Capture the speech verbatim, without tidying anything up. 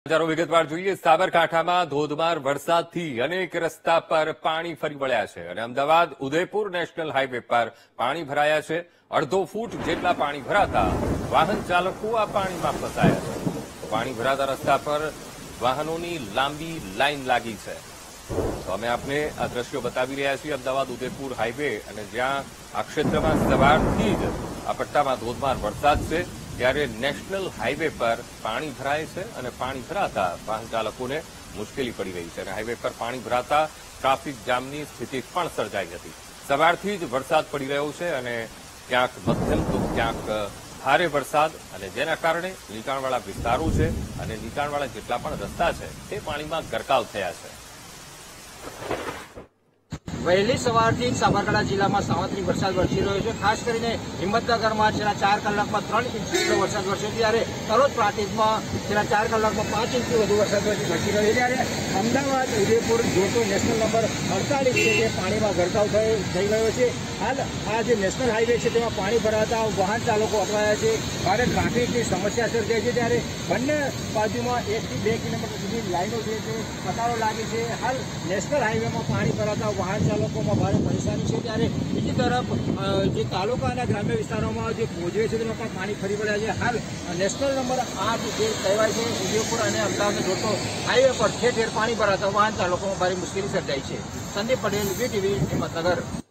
હજારો વિગતવાર જોઈએ. સાબરકાંઠામાં ધોધમાર વરસાદથી અનેક રસ્તા પર પાણી ફરી વળ્યા છે અને અમદાવાદ ઉદયપુર નેશનલ હાઈવે પર પાણી ભરાયા છે. અડધો ફૂટ જેટલા પાણી ભરાતા વાહન ચાલકો આ પાણીમાં ફસાયા છે. પાણી ભરાતા રસ્તા પર વાહનોની લાંબી લાઈન લાગી છે. તો અમે આપને આ દ્રશ્યો બતાવી રહ્યા છીએ અમદાવાદ ઉદયપુર હાઈવે, અને જ્યાં આ ક્ષેત્રમાં સવારથી જ આ પટ્ટામાં ધોધમાર વરસાદ છે, ત્યારે નેશનલ હાઈવે પર પાણી ભરાય છે અને પાણી ભરાતા વાહન ચાલકોને મુશ્કેલી પડી રહી છે અને હાઈવે પર પાણી ભરાતા ટ્રાફિક જામની સ્થિતિ પણ સર્જાઈ હતી. સવારથી જ વરસાદ પડી રહ્યો છે અને ક્યાંક મધ્યમ તો ક્યાંક ભારે વરસાદ, અને જેના કારણે નીચાણવાળા વિસ્તારો છે અને નીચાણવાળા જેટલા પણ રસ્તા છે તે પાણીમાં ગરકાવ થયા છે. વહેલી સવારથી સાબરકાંઠા જિલ્લામાં સાવત્રી વરસાદ વરસી રહ્યો છે. ખાસ કરીને હિંમતનગરમાં છેલ્લા ચાર કલાકમાં ત્રણ ઇંચ જેટલો વરસાદ વરસ્યો, ત્યારે તલોદ પ્રાંતિજમાં છેલ્લા ચાર કલાકમાં પાંચ ઇંચથી વધુ વરસાદ વરસી રહ્યો છે. ત્યારે અમદાવાદ ઉદયપુર જોતો નેશનલ નંબર અડતાલીસ છે તે પાણીમાં ગરકાવ થઈ ગયો છે. હાલ આ જે નેશનલ હાઈવે છે તેમાં પાણી ભરાતા વાહન ચાલકો અટવાયા છે. ભારે ટ્રાફિકની સમસ્યા સર્જાઈ છે. ત્યારે બંને બાજુમાં એકથી બે કિલોમીટર સુધી લાઈનો છે તે કતારો લાગી છે. હાલ નેશનલ હાઈવેમાં પાણી ભરાતા વાહન ચાલકોમાં ભારે પરેશાની છે. ત્યારે બીજી તરફ જે તાલુકા અને ગ્રામ્ય વિસ્તારોમાં જે ભોજવે છે તેમાં પણ પાણી ફરી વળ્યા છે. હાલ નેશનલ નંબર આઠ જે કહેવાય છે ઉદયપુર અને અમદાવાદ જોતો હાઈવે પર ઠેર ઠેર પાણી ભરાતા વાહન ચાલકોમાં ભારે મુશ્કેલી સર્જાઈ છે. સંદીપ પટેલ, વીટીવી, હિંમતનગર.